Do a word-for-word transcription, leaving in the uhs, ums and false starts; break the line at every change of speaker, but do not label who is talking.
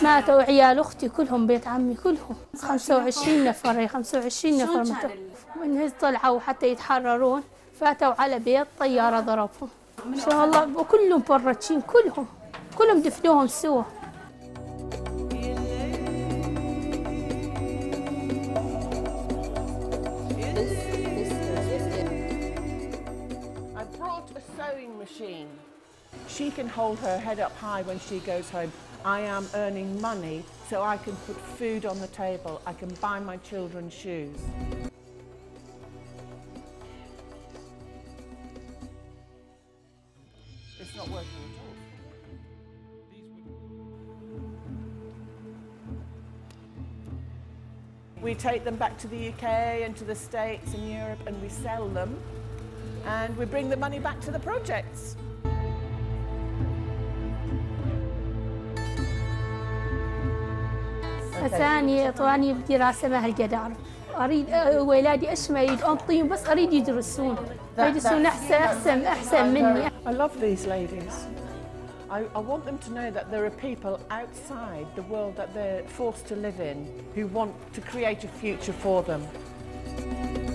ماتوا عيال أختي كلهم، بيت عمي كلهم خمسة وعشرين نفر، خمسة وعشرين نفر ماتوا. من طلعوا حتى يتحررون فاتوا على بيت طيارة ضربهم إن شاء الله، وكلهم فرتشين، كلهم كلهم دفنوهم سوا.
I brought a sewing machine. She can hold her head up high when she goes home. I am earning money so I can put food on the table. I can buy my children shoes. It's not working at all. We take them back to the U K and to the States and Europe and we sell them and we bring the money back to the projects.
ثاني طواني بدراسة ما هالقد أعرف، أريد أولادي إيش ما يريد أنطيهم بس أريد يدرسون، يدرسون أحسن أحسن أحسن مني.
I love these ladies. I, I want them to know that there are people outside the world that they're forced to live in who want to create a future for them.